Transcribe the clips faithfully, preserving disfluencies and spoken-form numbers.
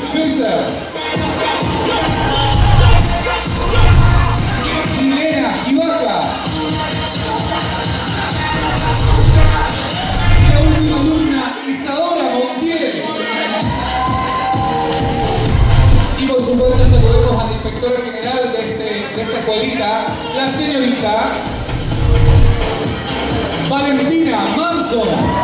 Fisher. Milena Ivaca. Y la última alumna, Isadora Montiel. Y por supuesto saludemos a la inspectora general de, este, de esta escuelita, la señorita Valentina Manso.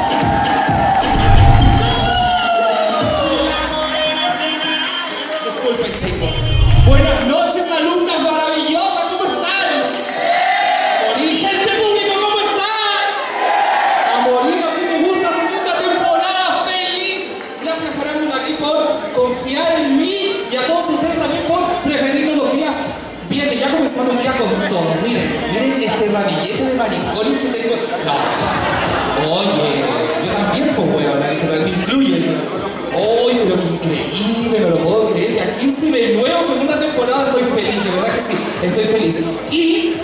Disculpen, chicos. Buenas noches, alumnas maravillosas, ¿cómo están? A morir, gente público, ¿cómo están? A morir, así me gusta, segunda temporada, feliz. Gracias, Farándula, aquí por confiar en mí y a todos ustedes también por preferirnos los días. Bien, ya comenzamos el día con todo. Miren, miren este ramillete de maricones que tengo. No, oye, yo también, pues, weón, me incluyen. ¡Uy, pero qué increíble! No lo puedo creer. Ya quince de nuevo, segunda temporada, estoy feliz, de verdad que sí, estoy feliz. Y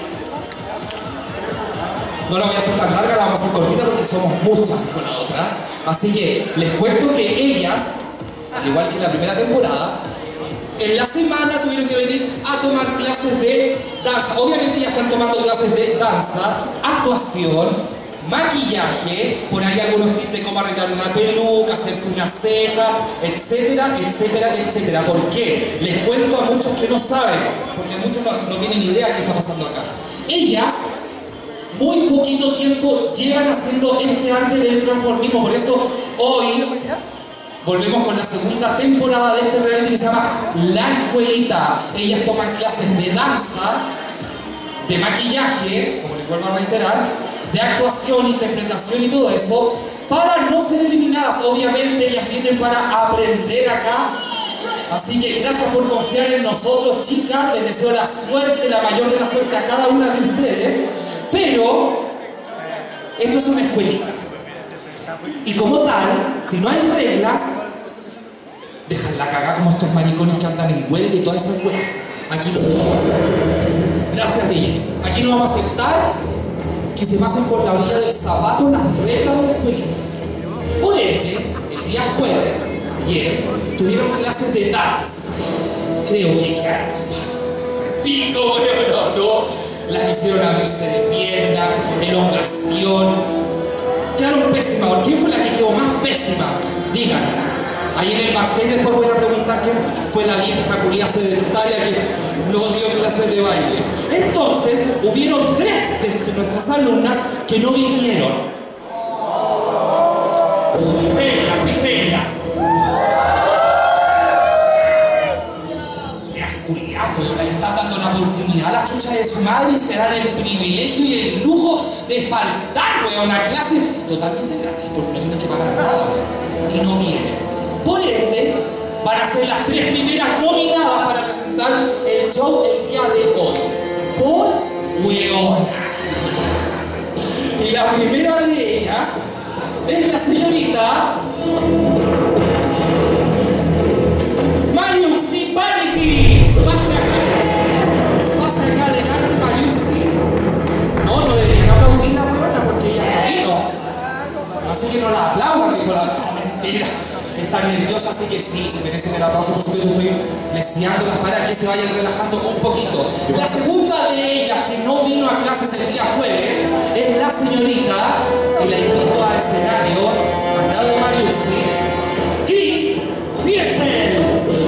no la voy a hacer tan larga, la vamos a hacer cortita porque somos muchas con la otra. Así que les cuento que ellas, al igual que en la primera temporada, en la semana tuvieron que venir a tomar clases de danza. Obviamente ya están tomando clases de danza, actuación, maquillaje, por ahí algunos tips de cómo arreglar una peluca, hacerse una ceja, etcétera, etcétera, etcétera. ¿Por qué? Les cuento a muchos que no saben, porque muchos no, no tienen idea de qué está pasando acá. Ellas, muy poquito tiempo llevan haciendo este arte del transformismo, por eso hoy volvemos con la segunda temporada de este reality que se llama La Escuelita. Ellas toman clases de danza, de maquillaje, como les vuelvo a reiterar, de actuación, interpretación y todo eso, para no ser eliminadas. Obviamente ellas vienen para aprender acá. Así que gracias por confiar en nosotros, chicas. Les deseo la suerte, la mayor de la suerte a cada una de ustedes. Pero esto es una escuelita. Y como tal, si no hay reglas, dejan la cagada como estos maricones que andan en huelga y todas esas huelgas. Aquí no vamos a hacer. Gracias, D J. Aquí no vamos a aceptar que se pasen por la orilla del zapato las reglas de la escuelita. Por ende, el día jueves, ayer, tuvieron clases de dance. Creo que quedaron pico, bueno, no. Las hicieron abrirse de pierna, elongación. Quedaron pésimas. ¿Quién fue la que quedó más pésima? Díganme. Ahí en el backstage después voy a preguntar quién fue la vieja culia sedentaria que no dio clases de baile. Entonces, hubieron tres de nuestras alumnas que no vinieron. ¡Fela, qué fela! ¡Qué ascuridad, weón! Le están dando la oportunidad a las chuchas de su madre y se dan el privilegio y el lujo de faltar, weón, a clase totalmente gratis porque no tienen que pagar nada, weón. Y no vienen. Por ende, van a ser las tres primeras nominadas para presentar el show el día de hoy. Por hueona. Y la primera de ellas es la señorita Mariusi Vanity. Pase acá. Pase acá adelante, Mariusi. No, no deberían aplaudir la hueona porque ella no vino. Así que no la aplaudan, dijo la... No, mentira. Están nerviosas, así que sí, se merecen el aplauso, por supuesto. Estoy leseándolas para que se vayan relajando un poquito. La segunda de ellas que no vino a clases el día jueves es la señorita, y la invito al escenario, al lado de Mariusi, Cris Fiesel.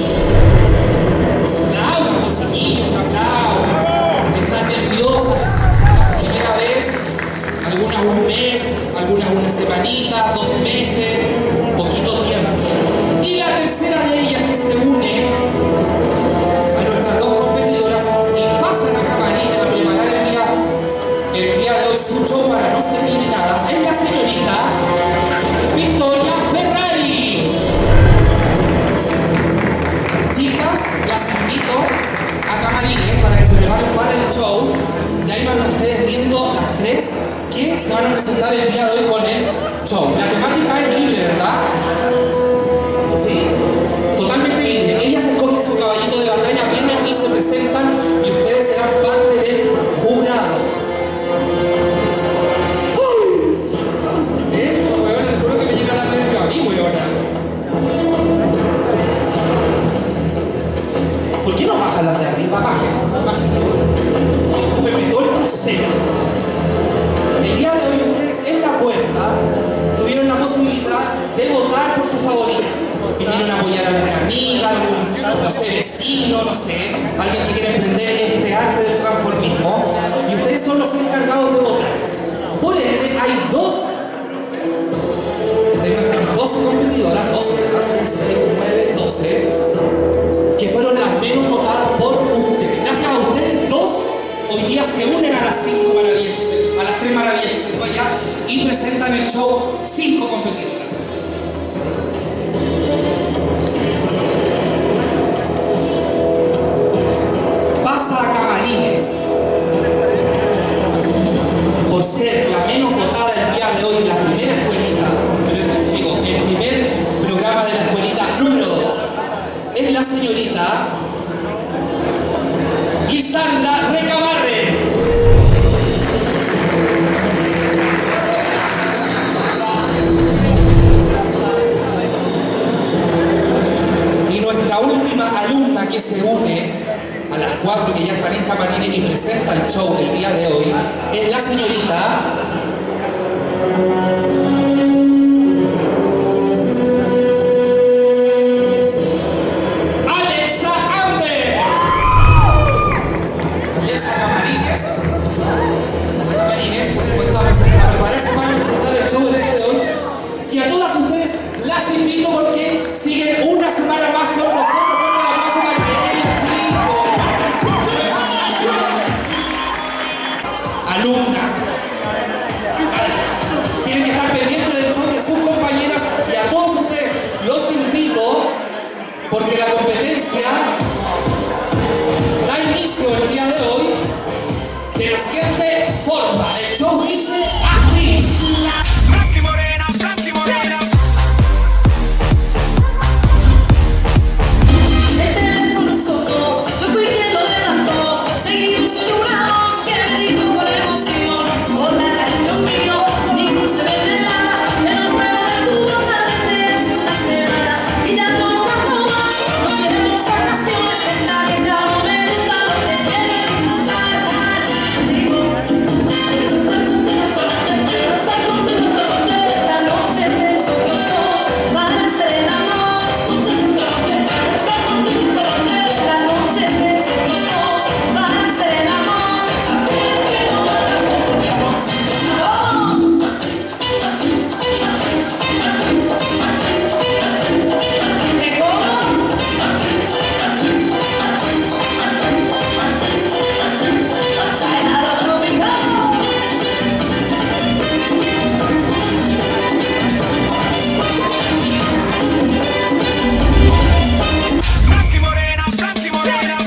Aplaudan, los chiquillos, aplaudan. Están nerviosas, es la primera vez, algunas un mes, algunas una semanita, dos meses, poquito tiempo. Y la tercera de ellas que se une a nuestras dos competidoras y pasan a camarín a preparar el día, el día de hoy su show para no ser eliminadas es la señorita Victoria Ferrari. Chicas, las invito a camarines para que se preparen para el show. Ya iban ustedes viendo las tres que se van a presentar el día de hoy con el show. La temática es libre, ¿verdad? ¿Sí? Totalmente libre. Ellas escogen su caballito de batalla, vienen y se presentan y ustedes serán parte del jurado. ¡Uy! Chicos, esto, weón, les juro que me llega a dar nervio a mí, weón. ¿Por qué no bajan las de arriba? Bajen, bajen. Ocúpenme todo el proceso. El día de hoy ustedes en la puerta tuvieron la posibilidad de votar por sus favoritas. Vinieron a apoyar a alguna amiga, algún, no sé, vecino, no sé, alguien que quiera emprender este arte del transformismo. Y ustedes son los encargados de votar. Por ende, hay dos de nuestras doce competidoras, doce, seis, nueve, doce, que fueron las menos votadas por ustedes. Gracias a ustedes dos, hoy día se unen a las cinco maravillas, a las tres maravillas que tengo allá y presentan el show cinco competidoras. Pasa a Camarines por ser la menos votada el día de hoy, la primera escuelita, digo, el primer programa de la escuelita número dos, es la señorita Lisandra Recabarren. Y nuestra última alumna que se une a las cuatro que ya están en Camarines y presenta el show el día de hoy es la señorita Alexa Ander. Alexa Camarines. Camarines, por supuesto, a prepararse para presentar el show el día de hoy. Y a todas ustedes las invito porque siguen una semana más con nosotros. Fuerte el aplauso para ellas, chicos. Alumnas. Tienen que estar pendientes del show de sus compañeras y a todos ustedes los invito porque la competencia da inicio el día de hoy de la siguiente forma. El show dice así. Blanqui morena, blanqui morena. El teléfono sonó, fue fui quien lo levantó. Seguimos enamorados, que me dijo con emoción. Hola, cariño mío, ningún se venderá. En el juego de tu boca desde hace una semana. Y ya no aguanto más, no queremos vacaciones. Está bien claro, me gusta lo que quieres pasar. Digo, esta noche nosotros dos van a ser el amor. Esta noche nosotros dos van a ser el amor. Así es que no me preocupo. ¿Qué cómo? Bailado conmigo. Blanqui morena, blanqui morena.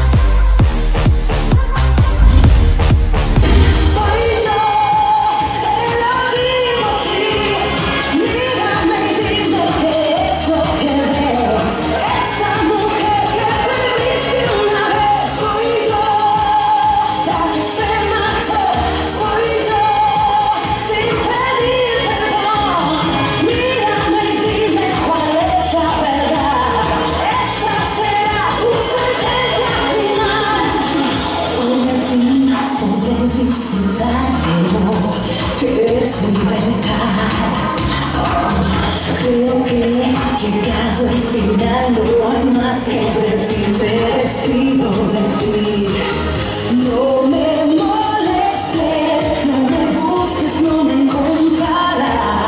Soy yo, te lo digo a ti. Mírame y dime qué es lo que ves. Esa mujer que perdiste una vez. Soy yo, la que se marchó. Soy yo, sin pedir perdón. Mírame y dime cuál es la verdad. Esa será tu sentencia final. Hoy al fin podré disfrutarlo, que es libertad. Creo que he llegado al final, no hay más que decir, me despido de ti. No me molestes, no me busques, no me encontrarás.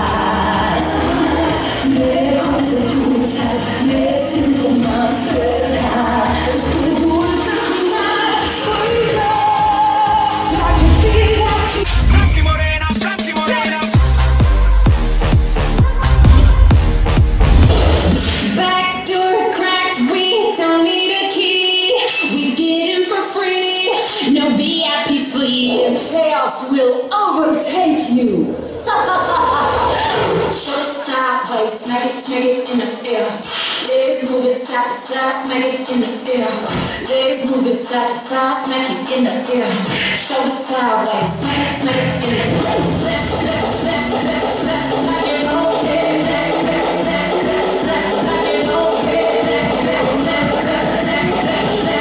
Lejos de tu sal, me siento más cerca. Este dulce final, soy yo, la que sigue aquí. Blanqui morena, blanqui morena. Back door cracked, we don't need a key. We get in for free, no V I P sleeve. Chaos will overtake you. Short sideways, smack it, smack it in the air. Legs moving side to side, smack it in the air. Legs moving side to side, smack it in the air. Shoulder sideways, smack it, smack it in the air. Left, left, left, left, left, like you're okay. Left, left, left, left, left, like you're okay. Left, left, left, left, left, left, left.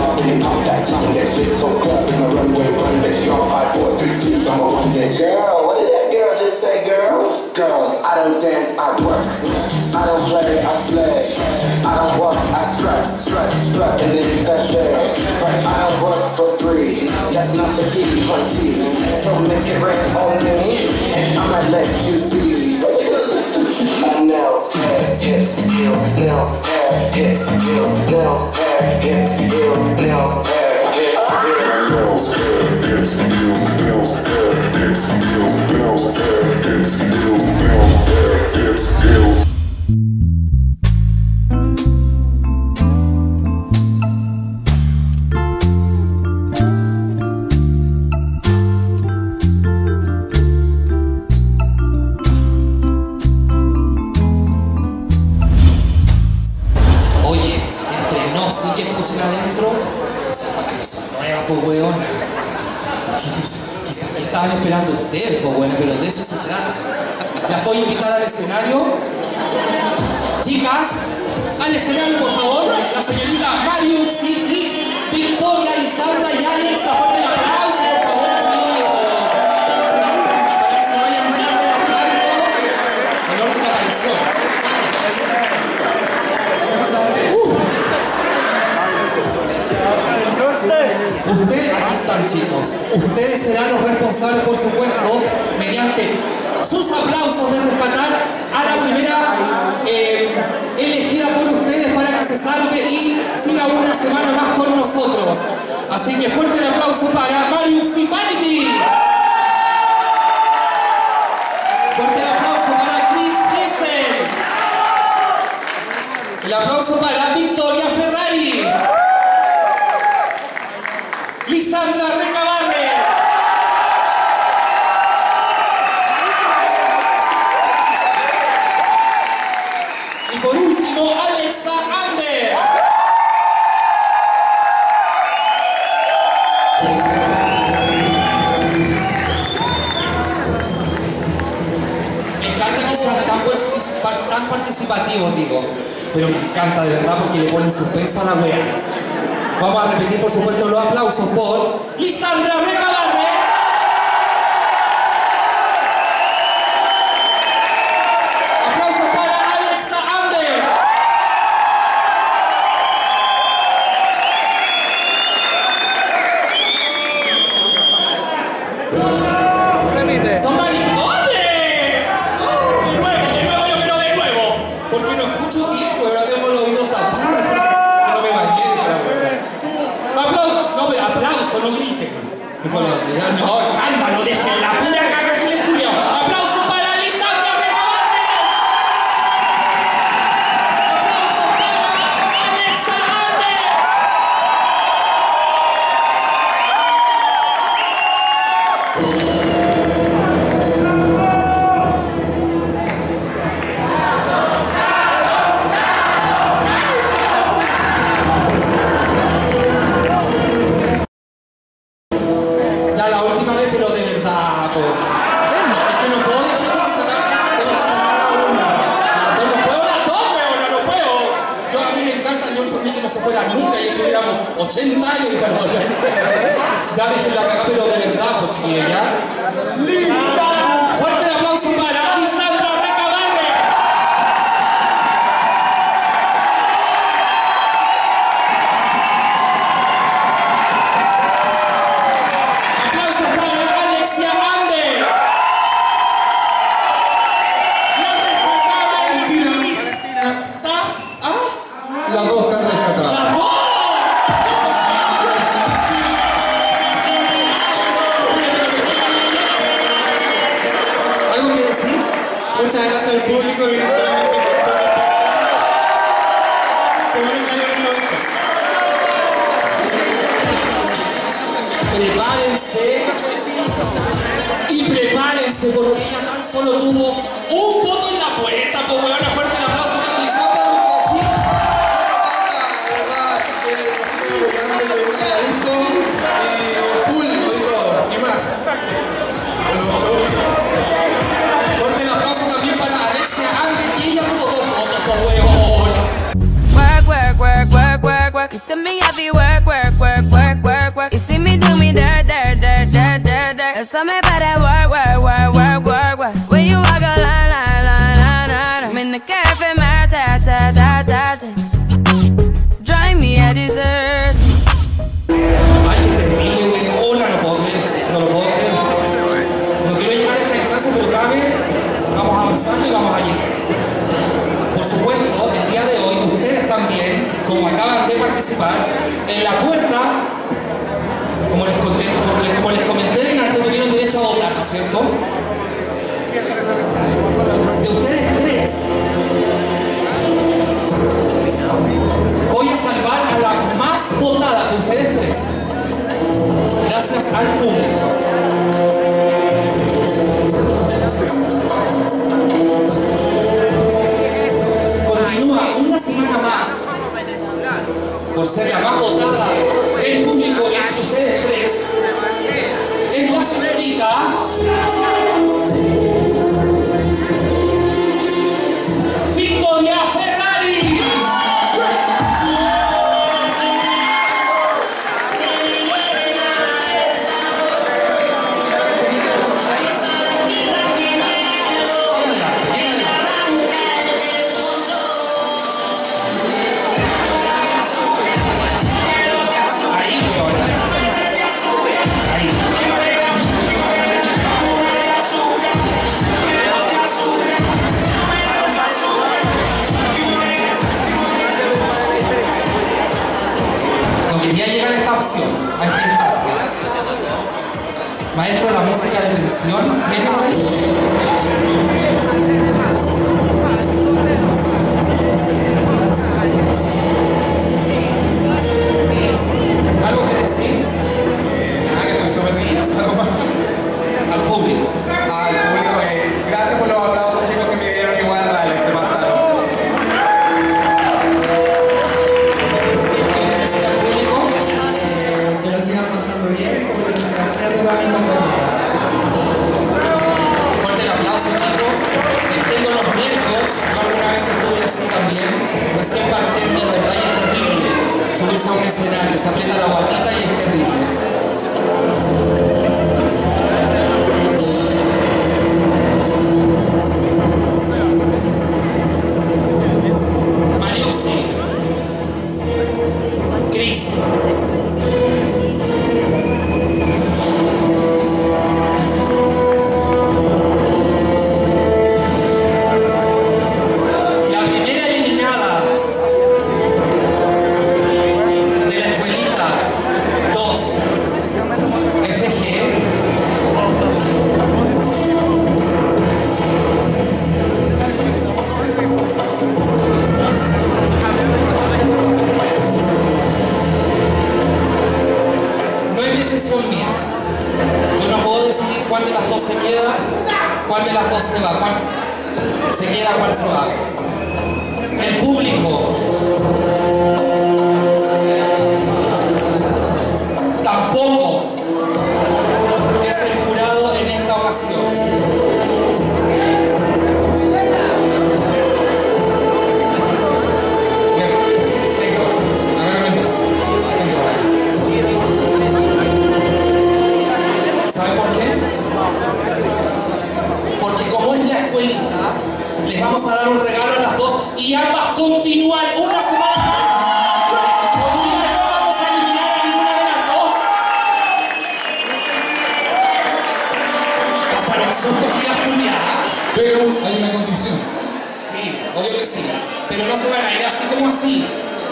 already popped that tongue. That shit so up in the runway run. That she on five, four, three, two. I'm a one that girl. What did that girl just say, girl? Girl, I don't dance, I work. I don't play, I slay. I don't walk, I strut, strut, strut, and then sashay. But I don't work for free. That's not the T twenty. So make it rain on me, and I might let you see. My nails, hair, hips, heels, nails, hair, hips, heels, nails, hair, hips, heels, nails, hair, hips, heels. Nails, hair, hips, heels, nails, hair, hips, heels, nails, hair, hips, heels, nails, hair, hips, heels. Esperando ustedes, pues bueno, pero de eso se trata. Las voy a invitar al escenario. Chicas, al escenario, por favor. La señorita Mariux, Cris, Victoria, Lisandra y Alex. Fuerte el aplauso, por favor, chicos. Para que se vayan más relajando. El orden de aparición. Uh. Ustedes, aquí están, chicos. Ustedes serán los responsables, por supuesto, mediante sus aplausos de rescatar a la primera eh, elegida por ustedes para que se salve y siga una semana más con nosotros. Así que fuerte el aplauso para Marius y Vanity. Fuerte el aplauso para Chris Kiesel. El aplauso para Victoria Ferrari. Lisandra Recabarre. Y por último, Alexa Ander. Me encanta que sean tan, particip tan participativos, digo. Pero me encanta de verdad porque le ponen suspenso a la wea. Vamos a repetir, por supuesto, los aplausos por Lisandra Recabarre. Aplausos para Alexa Ander. ¡Son maricones! ¡Oh, de nuevo, de nuevo, yo quiero de nuevo! Porque no escucho tiempo, ahora tengo los oídos tapados. Que no me bañé, dije la verdad. Aplauso, no, pero aplauso, no griten. Dijo la otra, ya, no, escándalo, dejen la pura caga que les culiao. Aplauso para Lisandra Recabarre. Aplauso para Alexa Ander. Ya la última vez, pero de verdad, po. Es que no puedo dejar de sacar, tengo que sacar la columna. Las dos no puedo, las dos, weón, no, no puedo. Yo a mí me encanta, yo por mí que no se fuera nunca y estuviéramos ochenta años y perdón. Ya dije la caga, pero de verdad, pues chiquilla, ya. ¡Lista! Fuerte el aplauso para Lisandra Recabarre. Aplausos para Alexia Ander. La rescatada señorita. ¿Ah? Las dos están rescatadas. ¡La voz! ¿Algo que decir? Muchas gracias al público y solamente que bueno que hayan hecho. Prepárense y prepárense porque ella tan solo tuvo un voto en la puerta. Pues weón, fuerte el aplauso para Lisandra. De verdad, que nos sigan apoyando, que busquen la disco y full, lo digo, y más. Fuerte el aplauso también para Alexia Ander y ella tuvo dos votos, pues weón. Work, work, work, work, work, work. You see me heavy work, work, work, work, work, work. You see me do me dirt, dirt, dirt, dirt, dirt, dirt. You saw me better work, work, work, work, work, work. When you walk a line, line, line, line, line. I'm in the cafe, my ta, ta, ta, ta, ta. Drive me a dessert. Ay, qué terrible, güey. Hola, no puedo creer. No lo puedo creer. No quiero llegar a esta instancia, pero cabe. Vamos avanzando y vamos allí. Por supuesto, el día de hoy, ustedes también, como acaban de participar, en la puerta, como les, conté, como les, como les comenté en antes, tuvieron derecho a votar, ¿no es cierto? De ustedes tres, voy a salvar a la más votada de ustedes tres, gracias al público. Continúa una semana más por ser la más votada del público entre ustedes tres. Es la señorita Victoria Ferrari. Quería llegar a esta opción, a esta instancia. Maestro de la música de tensión, ¿tiene por ahí? ¿Algo que decir? Eh, nada, que estoy súper nervioso, algo más. Al público. Al público, eh, gracias por los aplausos, chicos, que me dieron igual, vale, se pasaron. Que lo sigan pasando bien, porque gracias a todos mis compañeros. Fuerte el aplauso, chicos. Entiendo los nervios. Yo alguna vez estuve así también. Recién partiendo, de verdad, y es terrible. Subirse a un escenario, se aprieta la guatita y es terrible. Mariusi. Cris. La primera eliminada de la escuelita dos F G no es decisión mía. Yo no puedo decidir cuál de las dos se queda, cuál de las dos se va, cuál se queda, cuál se va. El público tampoco es el jurado en esta ocasión. Ven, venga, agárrame el brazo. Venga, ¿saben por qué? Porque como es la escuelita, les vamos a dar un regalo a las dos y ambas continúan una semana más. Hoy día no vamos a eliminar a ninguna de las dos. Pasaron asuntos y la Juliana. Pero hay una condición. Sí, obvio que sí. Pero no se van a ir así como así.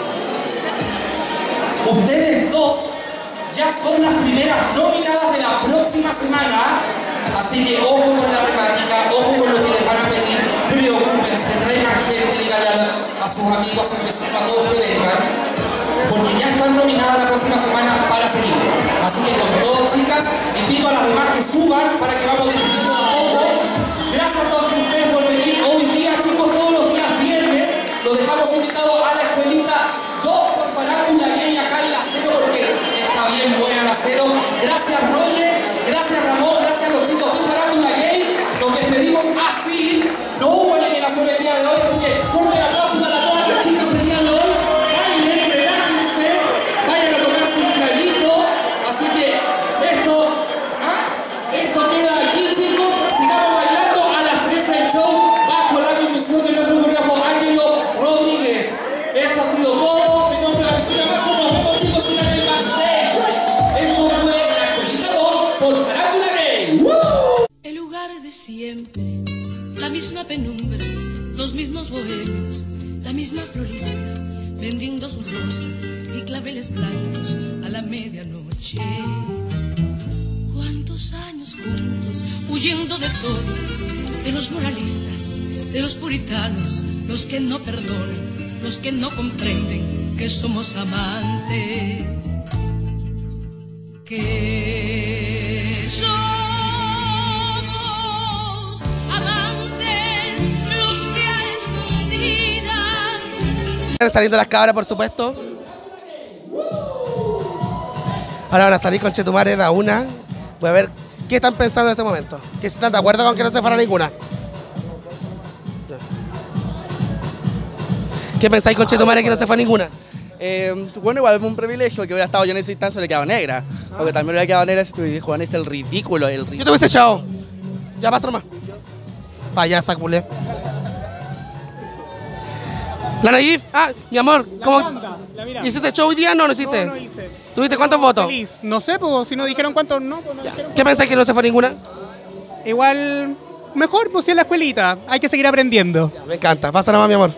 Ustedes dos ya son las primeras nominadas de la próxima semana. Así que ojo con la temática, ojo con lo que les van a pedir. Preocúpense, traigan gente, díganle a, a sus amigos, a sus vecinos, a todos que vengan. Porque ya están nominadas la próxima semana para seguir. Así que con todo, chicas, invito a las demás que suban para que vamos discutiendo a poco. Gracias a todos ustedes por venir. Hoy día, chicos, todos los días viernes, los dejamos invitados a la escuelita dos por Farándula Gay acá en la Cero, porque está bien buena la Cero. Gracias, Roger. Gracias, Ramón. Gracias a los chicos de Farándula Gay. Nos despedimos así. No hubo eliminación el día de hoy, así que fuerte el aplauso para todas las chicas el día de hoy. Bailen, relájense. Siempre la misma penumbra, los mismos bohemios, la misma florista, vendiendo sus rosas y claveles blancos a la medianoche. Cuántos años juntos, huyendo de todo, de los moralistas, de los puritanos, los que no perdonan, los que no comprenden que somos amantes, que somos amantes, los que a escondidas. Están saliendo las cabras, por supuesto. Ahora van a salir con Chetumare da una. Voy a ver qué están pensando en este momento. Que si están de acuerdo con que no se fuera ninguna. ¿Qué pensáis con Chetumare que no se fue ninguna? Eh, bueno, igual es un privilegio que hubiera estado yo en esa instancia, le quedado negra. Porque también hubiera quedado negra si tu Juan es el ridículo, el ridículo. Yo te hubiese echado. Ya pasa nomás. Payasa, culé. La Nayib, ah, mi amor, ¿cómo? ¿Hiciste show hoy día? No, no hiciste. No, no hice. ¿Tuviste cuántos votos? Feliz. No sé, pues si no dijeron cuántos, no. Pues, no dijeron ¿Qué pensáis que no se fue ninguna? Igual, mejor pues si en la escuelita. Hay que seguir aprendiendo. Me encanta. Pasa nomás, mi amor.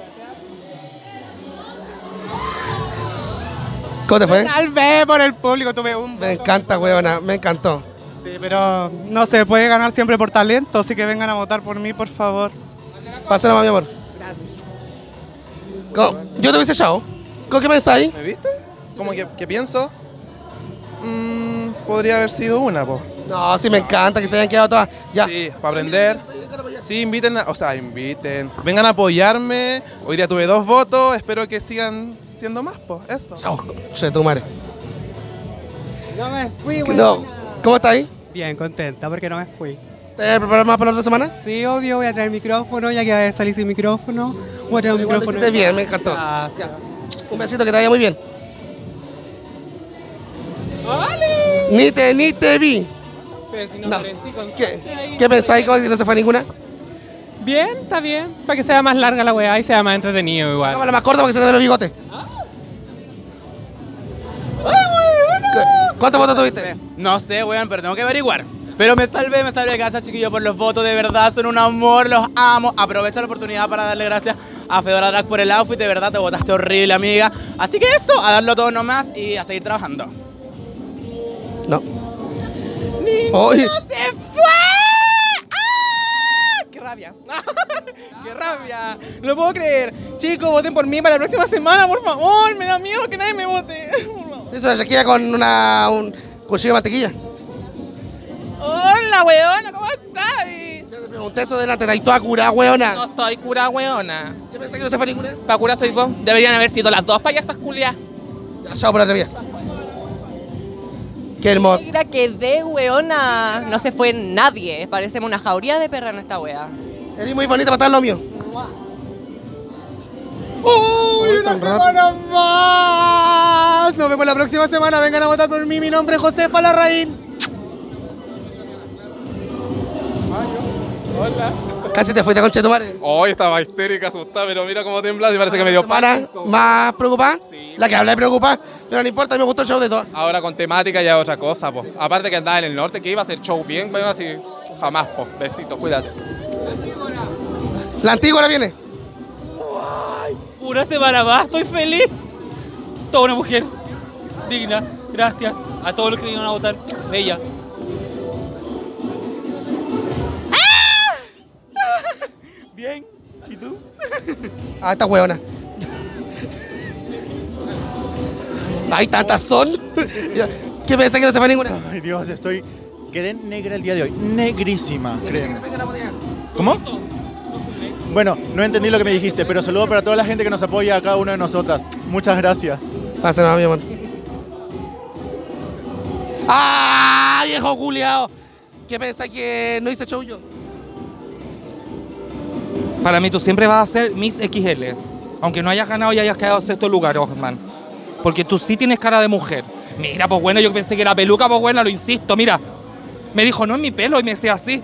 ¿Cómo te fue? Tal vez por el público tuve un... Me encanta, weona, me encantó. Sí, pero no se puede ganar siempre por talento, así que vengan a votar por mí, por favor. Pasa nomás, mi amor. Gracias. ¿Cómo? Yo te hubiese echado. ¿Cómo qué pensáis? ¿Me viste? ¿Cómo que, que pienso? Mm, podría haber sido una, po. No, sí me encanta que se hayan quedado todas. Ya. Sí, para aprender. Sí, inviten, a, o sea, inviten. Vengan a apoyarme. Hoy día tuve dos votos, espero que sigan siendo más, pues, eso. Chao, Chetumare. No me fui, güey. No. ¿Cómo estás ahí? Bien, contenta porque no me fui. ¿Te vas a preparar más para la otra semana? Sí, obvio, voy a traer micrófono, ya que salí sin micrófono. Voy a traer un Igual micrófono. lo hiciste bien, me encantó. Gracias. Un besito, que te vaya muy bien. ¡Vale! Ni te, ni te vi. Pero si no, No. aparecí con ¿Qué, suerte ahí. ¿Qué pensáis con que no se fue ninguna? Bien, está bien. Para que sea más larga la weá y sea más entretenido igual. Cámara más corta porque se te ven los bigotes. ¿Cuántos votos tuviste? No sé, weón, pero tengo que averiguar. Pero me salvé, me salvé gracias, chiquillos, por los votos, de verdad, son un amor, los amo. Aprovecho la oportunidad para darle gracias a Fedora Drag por el outfit, de verdad, te votaste horrible, amiga. Así que eso, a darlo todo nomás y a seguir trabajando. No. ¡Niño se fue! ¡Ah! ¡Qué rabia! ¡Qué rabia! No lo puedo creer. Chicos, voten por mí para la próxima semana, por favor. Me da miedo que nadie me vote. Se hizo la Shakira con una, un cuchillo de mantequilla. Hola, weona, ¿cómo estás? Yo te pregunté eso delante, ¿estás toda curada, weona? No estoy cura, weona. ¿Qué pensás que no se fue ninguna? Pa' cura soy vos. Deberían haber sido las dos payasas culias. Ya, chao por la atrevida. Qué hermoso. Mira que de weona, no se fue nadie. Parecemos una jauría de perra en esta wea. Eres muy bonita para estar lo mío. ¡Uy, una semana más! Nos vemos la próxima semana. Vengan a votar por mí. Mi nombre es Josefa Larraín. Hola. Casi te fuiste con Chetumare. Hoy estaba histérica, asustada, pero mira cómo temblas y parece que me dio ¿Semana Parkinson. más preocupada? Sí. La que habla de preocupada, pero no importa, me gustó el show de todas. Ahora con temática ya otra cosa, po. Aparte que andaba en el norte, que iba a hacer show bien, bueno, así jamás, po. Besito, cuídate. La antigua ahora viene. Una semana más, estoy feliz. Toda una mujer digna. Gracias a todos los que vinieron a votar. Bella. Bien. ¿Y tú? Ah, esta huevona. Ay, tantas son. ¿Qué pensás que no se fue ninguna? Ay, Dios, estoy... Quedé negra el día de hoy. Negrísima, créeme. ¿Cómo? Bueno, no entendí lo que me dijiste, pero saludo para toda la gente que nos apoya a cada una de nosotras. Muchas gracias. Pásenlo, mi amor. ¡Ah, viejo culiao! ¿Qué pensás que no hice show yo? Para mí tú siempre vas a ser Miss X L. Aunque no hayas ganado y hayas quedado en sexto lugar, Osman. Porque tú sí tienes cara de mujer. Mira, pues bueno, yo pensé que era peluca, pues bueno, lo insisto, mira. Me dijo, no es mi pelo, y me decía así.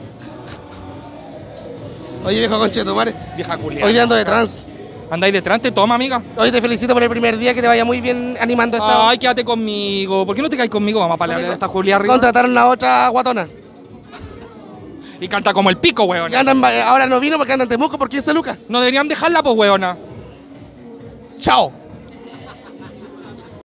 Oye, viejo conchetumare. Vieja culiada. Hoy día ando de trans. ¿Andáis de trans? Te toma, amiga. Hoy te felicito por el primer día, que te vaya muy bien animando esta... Ay, quédate conmigo. ¿Por qué no te caes conmigo? Vamos a pelear de esta culia arriba. Contrataron a otra guatona. Y canta como el pico, Y weona. andan, ahora no vino porque andan en Temuco por quince lucas. No deberían dejarla, pues, weona. Chao.